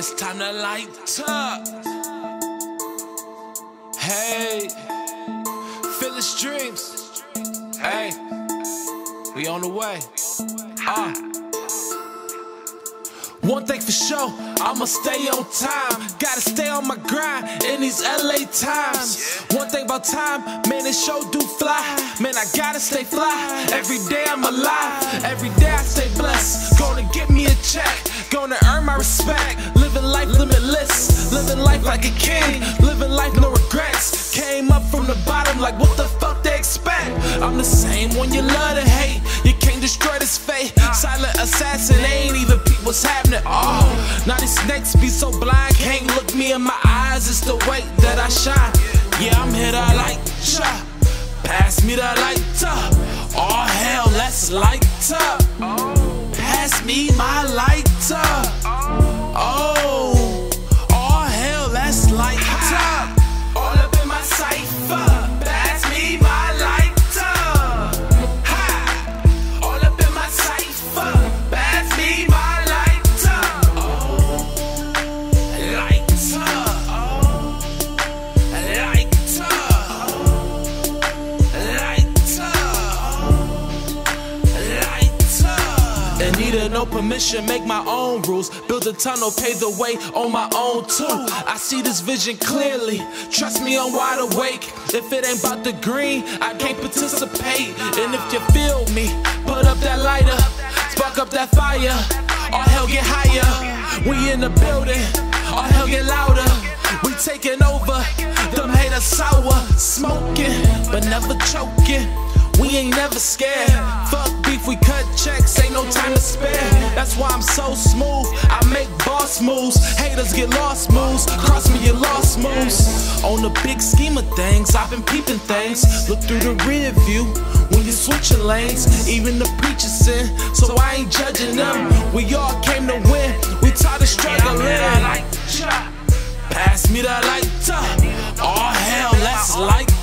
It's time to light up. Hey, fearless dreams. Hey, we on the way. One thing for sure, I'ma stay on time. Gotta stay on my grind in these LA times. One thing about time, man, it sure do fly. Man, I gotta stay fly. Every day I'm alive, every day I stay blessed. Gonna get me a check, gonna earn my respect. Living life limitless, living life like a king. Living life no regrets. Came up from the bottom like what the fuck they expect. I'm the same one you love to hate. You can't destroy this fate. Silent assassin, ain't even peep what's happening. Oh, now these snakes be so blind, can't look me in my eyes. It's the way that I shine. Yeah, I'm here to light up. Pass me the lighter. All hell, let's light up. Pass me my lighter. Oh, all hell, let's light up. All up in my cipher. Pass me my lighter. Ha! All up in my cipher. Pass me my needed no permission, make my own rules. Build a tunnel, pave the way on my own too. I see this vision clearly, trust me, I'm wide awake. If it ain't about the green, I can't participate. And if you feel me, put up that lighter, spark up that fire. All hell get higher, we in the building. All hell get louder, we taking over. Them haters sour, smoking, but never choking. We ain't never scared. Fuck beef, we cut checks, ain't no time to spare. That's why I'm so smooth, I make boss moves. Haters get lost moves, cross me, you lost moves. On the big scheme of things, I've been peeping things. Look through the rear view when you're switching lanes. Even the preachers sin, so I ain't judging them. We all came to win, we tired of struggling. Pass me the lighter. All hell, let's light